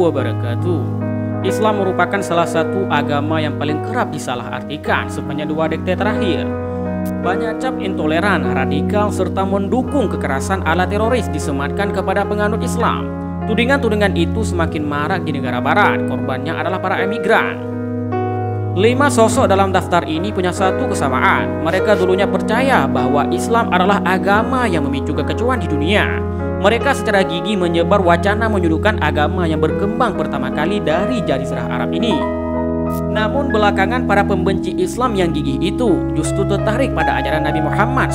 wabarakatuh. Islam merupakan salah satu agama yang paling kerap disalahartikan sepanjang 2 dekade terakhir. Banyak cap intoleran, radikal, serta mendukung kekerasan ala teroris disematkan kepada penganut Islam. Tudingan-tudingan itu semakin marak di negara barat, korbannya adalah para emigran. 5 sosok dalam daftar ini punya satu kesamaan. Mereka dulunya percaya bahwa Islam adalah agama yang memicu kekecohan di dunia. Mereka secara gigih menyebar wacana menyudutkan agama yang berkembang pertama kali dari Jazirah Arab ini. Namun belakangan para pembenci Islam yang gigih itu justru tertarik pada ajaran Nabi Muhammad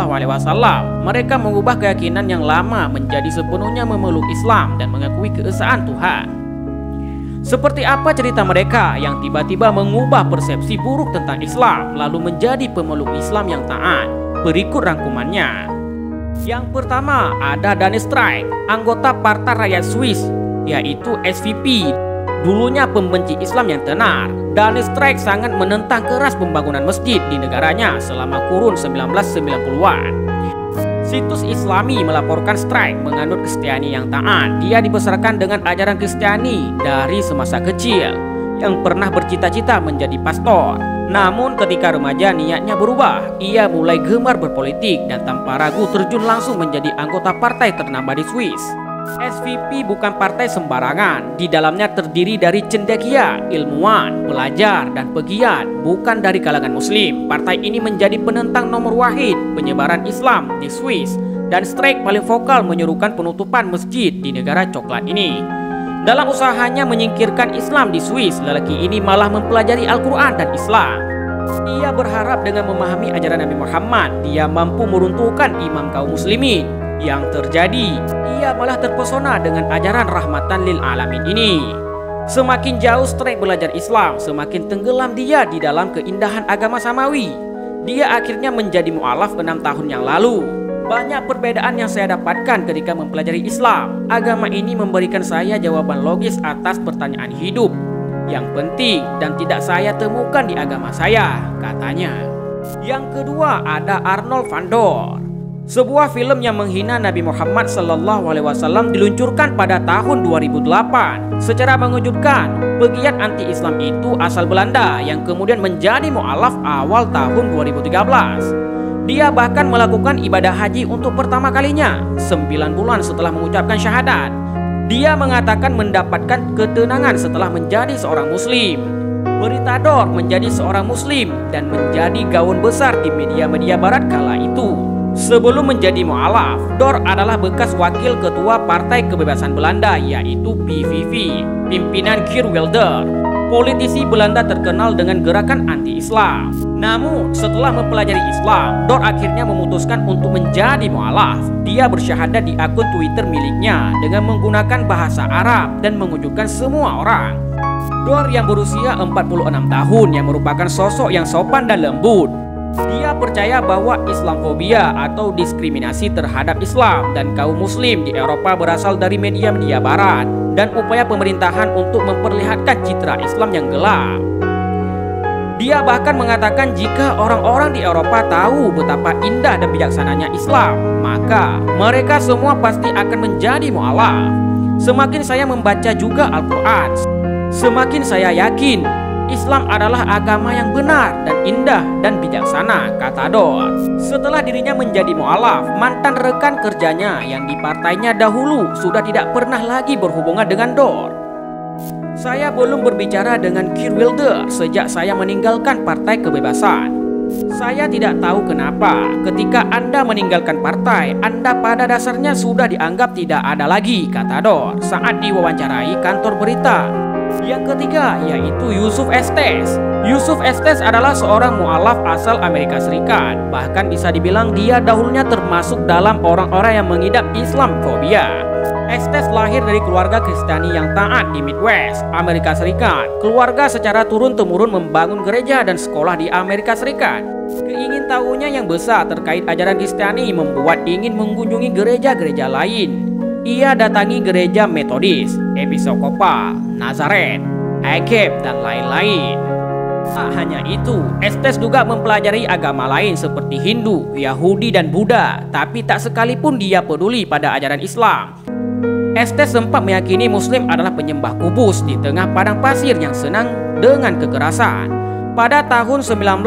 SAW. Mereka mengubah keyakinan yang lama menjadi sepenuhnya memeluk Islam dan mengakui keesaan Tuhan. Seperti apa cerita mereka yang tiba-tiba mengubah persepsi buruk tentang Islam lalu menjadi pemeluk Islam yang taat? Berikut rangkumannya. Yang pertama ada Daniel Streich, anggota Partai Rakyat Swiss, yaitu SVP. Dulunya pembenci Islam yang tenar, Daniel Streich sangat menentang keras pembangunan masjid di negaranya selama kurun 1990-an. Situs Islami melaporkan Streich menganut Kristiani yang taat. Dia dibesarkan dengan ajaran Kristiani dari semasa kecil, yang pernah bercita-cita menjadi pastor. Namun ketika remaja niatnya berubah. Ia mulai gemar berpolitik dan tanpa ragu terjun langsung menjadi anggota partai ternama di Swiss. SVP bukan partai sembarangan. Di dalamnya terdiri dari cendekia, ilmuwan, pelajar, dan pegiat, bukan dari kalangan muslim. Partai ini menjadi penentang nomor wahid penyebaran Islam di Swiss, dan Streich paling vokal menyerukan penutupan masjid di negara coklat ini. Dalam usahanya menyingkirkan Islam di Swiss, lelaki ini malah mempelajari Al-Quran dan Islam. Ia berharap dengan memahami ajaran Nabi Muhammad, dia mampu meruntuhkan imam kaum muslimin. Yang terjadi, ia malah terpesona dengan ajaran rahmatan lil alamin ini. Semakin jauh Streich belajar Islam, semakin tenggelam dia di dalam keindahan agama Samawi. Dia akhirnya menjadi mu'alaf 6 tahun yang lalu. Banyak perbedaan yang saya dapatkan ketika mempelajari Islam. Agama ini memberikan saya jawaban logis atas pertanyaan hidup yang penting dan tidak saya temukan di agama saya, katanya. Yang kedua ada Arnold van Doorn. Sebuah film yang menghina Nabi Muhammad SAW diluncurkan pada tahun 2008. Secara mengejutkan, pegiat anti-Islam itu asal Belanda yang kemudian menjadi mu'alaf awal tahun 2013. Dia bahkan melakukan ibadah haji untuk pertama kalinya 9 bulan setelah mengucapkan syahadat. Dia mengatakan mendapatkan ketenangan setelah menjadi seorang muslim. Berita Doorn menjadi seorang muslim dan menjadi gaun besar di media-media barat kala itu. Sebelum menjadi mu'alaf, Doorn adalah bekas wakil ketua Partai Kebebasan Belanda, yaitu PVV, pimpinan Geert Wilders, politisi Belanda terkenal dengan gerakan anti-Islam. Namun, setelah mempelajari Islam, Doorn akhirnya memutuskan untuk menjadi mu'alaf. Dia bersyahadat di akun Twitter miliknya dengan menggunakan bahasa Arab dan mengejutkan semua orang. Doorn yang berusia 46 tahun yang merupakan sosok yang sopan dan lembut. Dia percaya bahwa Islamfobia atau diskriminasi terhadap Islam dan kaum muslim di Eropa berasal dari media-media barat dan upaya pemerintahan untuk memperlihatkan citra Islam yang gelap. Dia bahkan mengatakan jika orang-orang di Eropa tahu betapa indah dan bijaksananya Islam, maka mereka semua pasti akan menjadi mu'alaf. Semakin saya membaca juga Al-Quran, semakin saya yakin Islam adalah agama yang benar dan indah dan bijaksana, kata Doorn. Setelah dirinya menjadi mu'alaf, mantan rekan kerjanya yang di partainya dahulu sudah tidak pernah lagi berhubungan dengan Doorn. Saya belum berbicara dengan Geert Wilders sejak saya meninggalkan Partai Kebebasan. Saya tidak tahu kenapa ketika Anda meninggalkan partai, Anda pada dasarnya sudah dianggap tidak ada lagi, kata Doorn saat diwawancarai kantor berita. Yang ketiga yaitu Yusuf Estes. Yusuf Estes adalah seorang mu'alaf asal Amerika Serikat. Bahkan bisa dibilang dia dahulunya termasuk dalam orang-orang yang mengidap Islamfobia. Estes lahir dari keluarga Kristiani yang taat di Midwest, Amerika Serikat. Keluarga secara turun-temurun membangun gereja dan sekolah di Amerika Serikat. Keingintahuannya yang besar terkait ajaran Kristiani membuat ingin mengunjungi gereja-gereja lain. Ia datangi gereja Metodis, Episkopal, Nazaret, Agep, dan lain-lain. Tak hanya itu, Estes juga mempelajari agama lain seperti Hindu, Yahudi, dan Buddha. Tapi tak sekalipun dia peduli pada ajaran Islam. Estes sempat meyakini Muslim adalah penyembah kubus di tengah padang pasir yang senang dengan kekerasan. Pada tahun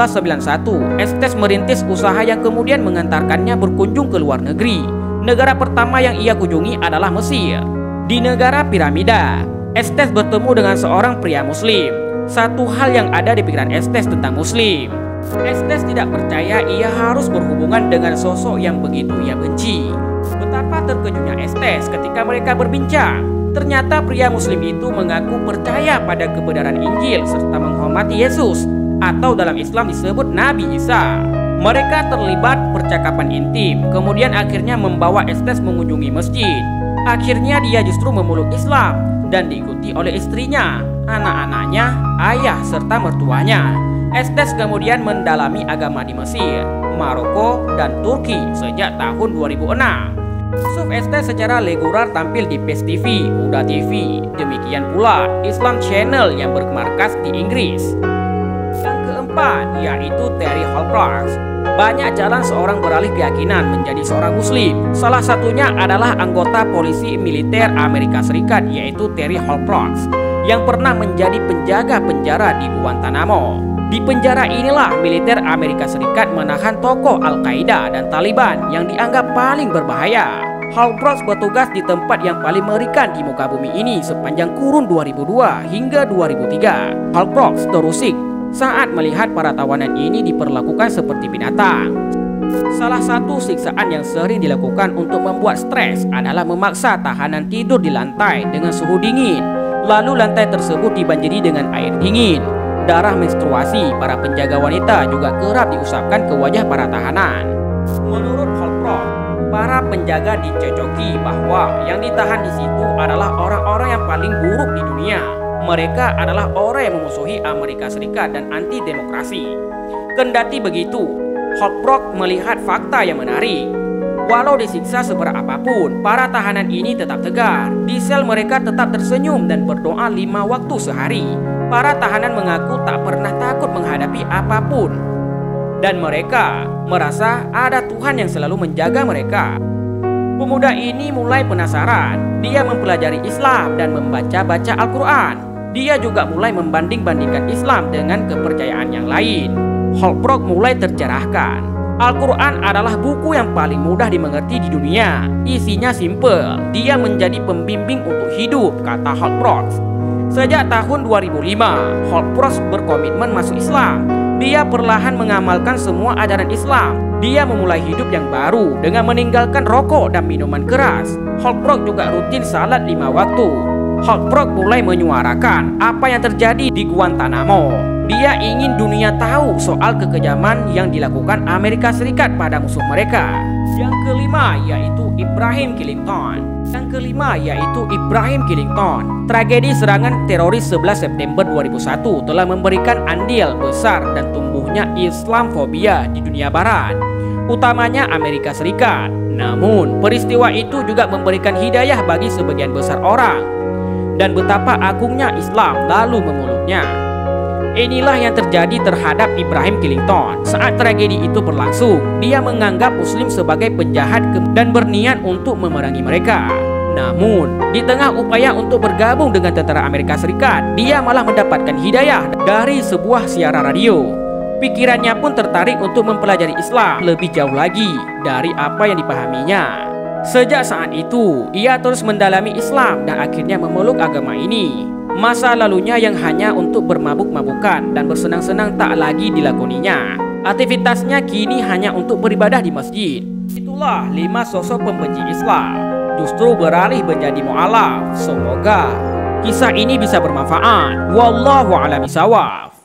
1991, Estes merintis usaha yang kemudian mengantarkannya berkunjung ke luar negeri. Negara pertama yang ia kunjungi adalah Mesir. Di negara piramida, Estes bertemu dengan seorang pria Muslim. Satu hal yang ada di pikiran Estes tentang Muslim, Estes tidak percaya ia harus berhubungan dengan sosok yang begitu ia benci. Betapa terkejutnya Estes ketika mereka berbincang. Ternyata pria Muslim itu mengaku percaya pada kebenaran Injil serta menghormati Yesus, atau dalam Islam disebut Nabi Isa. Mereka terlibat percakapan intim, kemudian akhirnya membawa Estes mengunjungi masjid. Akhirnya dia justru memeluk Islam dan diikuti oleh istrinya, anak-anaknya, ayah serta mertuanya. Estes kemudian mendalami agama di Mesir, Maroko, dan Turki sejak tahun 2006. Yusuf Estes secara reguler tampil di PACE TV, Uda TV, demikian pula Islam Channel yang bermarkas di Inggris. Yang keempat yaitu Terry Holbrook. Banyak jalan seorang beralih keyakinan menjadi seorang Muslim. Salah satunya adalah anggota polisi militer Amerika Serikat yaitu Terry Holbrook yang pernah menjadi penjaga penjara di Guantanamo. Di penjara inilah militer Amerika Serikat menahan tokoh Al-Qaeda dan Taliban yang dianggap paling berbahaya. Holbrook bertugas di tempat yang paling mengerikan di muka bumi ini sepanjang kurun 2002 hingga 2003. Holbrook terusik saat melihat para tawanan ini diperlakukan seperti binatang. Salah satu siksaan yang sering dilakukan untuk membuat stres adalah memaksa tahanan tidur di lantai dengan suhu dingin. Lalu lantai tersebut dibanjiri dengan air dingin. Darah menstruasi para penjaga wanita juga kerap diusapkan ke wajah para tahanan. Menurut Holbrook, para penjaga dicocoki bahwa yang ditahan di situ adalah orang-orang yang paling buruk di dunia. Mereka adalah orang yang memusuhi Amerika Serikat dan anti demokrasi. Kendati begitu, Holbrook melihat fakta yang menarik. Walau disiksa seberat apapun, para tahanan ini tetap tegar. Di sel mereka tetap tersenyum dan berdoa 5 waktu sehari. Para tahanan mengaku tak pernah takut menghadapi apapun, dan mereka merasa ada Tuhan yang selalu menjaga mereka. Pemuda ini mulai penasaran. Dia mempelajari Islam dan membaca-baca Al-Quran. Dia juga mulai membanding-bandingkan Islam dengan kepercayaan yang lain. Holbrook mulai tercerahkan. Al-Quran adalah buku yang paling mudah dimengerti di dunia. Isinya simple. Dia menjadi pembimbing untuk hidup, kata Holbrook. Sejak tahun 2005, Holbrook berkomitmen masuk Islam. Dia perlahan mengamalkan semua ajaran Islam. Dia memulai hidup yang baru dengan meninggalkan rokok dan minuman keras. Holbrook juga rutin salat 5 waktu. Holbrook mulai menyuarakan apa yang terjadi di Guantanamo. Dia ingin dunia tahu soal kekejaman yang dilakukan Amerika Serikat pada musuh mereka. Yang kelima yaitu Ibrahim Killington. Tragedi serangan teroris 11 September 2001 telah memberikan andil besar dan tumbuhnya Islamfobia di dunia barat, utamanya Amerika Serikat. Namun, peristiwa itu juga memberikan hidayah bagi sebagian besar orang, dan betapa agungnya Islam lalu memeluknya. Inilah yang terjadi terhadap Ibrahim Killington. Saat tragedi itu berlangsung, dia menganggap Muslim sebagai penjahat dan berniat untuk memerangi mereka. Namun, di tengah upaya untuk bergabung dengan tentara Amerika Serikat, dia malah mendapatkan hidayah dari sebuah siaran radio. Pikirannya pun tertarik untuk mempelajari Islam lebih jauh lagi dari apa yang dipahaminya. Sejak saat itu, ia terus mendalami Islam dan akhirnya memeluk agama ini. Masa lalunya yang hanya untuk bermabuk-mabukan dan bersenang-senang tak lagi dilakoninya. Aktivitasnya kini hanya untuk beribadah di masjid. Itulah 5 sosok pembenci Islam justru beralih menjadi mu'alaf. Semoga kisah ini bisa bermanfaat. Wallahu a'lam bishawab.